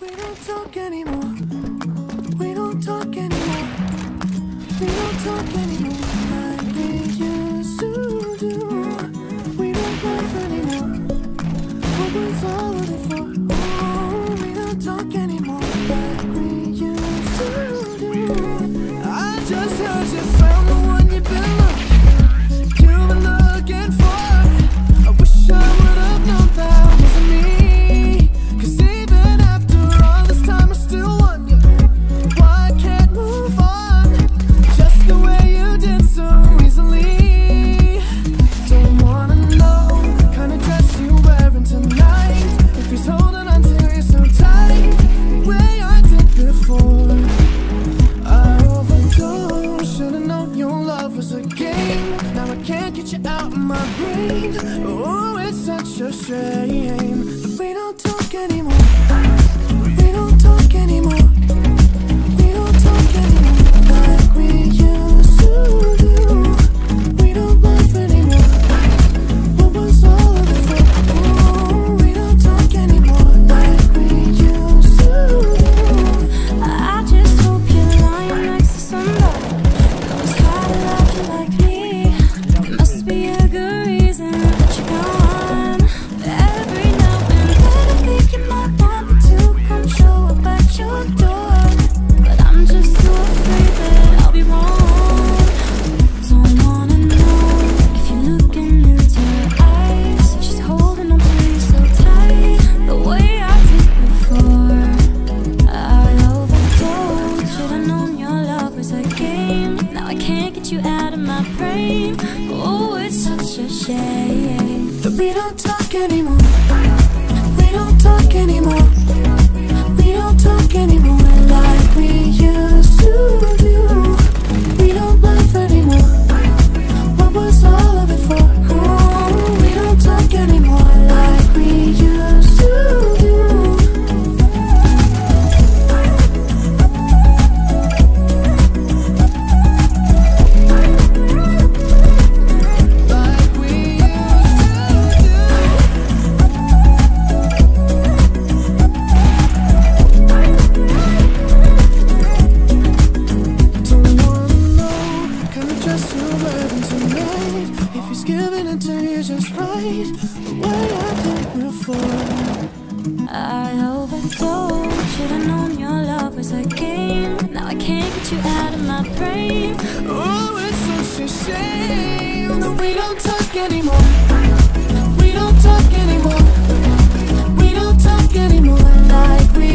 We don't talk anymore. We don't talk anymore. We don't talk anymore like we used to do. We don't laugh anymore. What was all of it for? Oh, we don't talk anymore like we used to do. I just heard you found the one you've been looking for. I wish I would have known that wasn't me. 'Cause even after all this time I still want you. Why I can't move on just the way you did so easily. Don't wanna know the kind of dress you wearing tonight. If he's holding on to you so tight, the way I did before. I overdosed, should've known your love was a game. Now I can't get you out of my brain. Oh, it's such a shame that we don't talk anymore. We don't talk anymore. We don't talk anymore like we used to do. We don't laugh anymore. What was all of it for? Oh, we don't talk anymore like we used to do. I just hope you're lying next to somebody who's kinda like you like me. There must be a good reason that you're gone. Every now and then I think you might want me to come show up at your door, but I'm just so afraid that I'll be wrong. Don't wanna know if you're looking into her eyes. She's holding on to you so tight, the way I did before. I overdosed, should've known your love was a game. Now I can't get you out of my brain. Oh, it's such a shame That we don't talk anymore. We don't talk anymore. We don't talk anymore like we used to do. We don't laugh anymore. What was all of it for? Oh, we don't talk anymore like we used to do. Giving it to you just right, the way I did before. I overdosed, should've known your love was a game. Now I can't get you out of my brain. Oh, it's such a shame that we don't talk anymore. We don't talk anymore. We don't talk anymore like we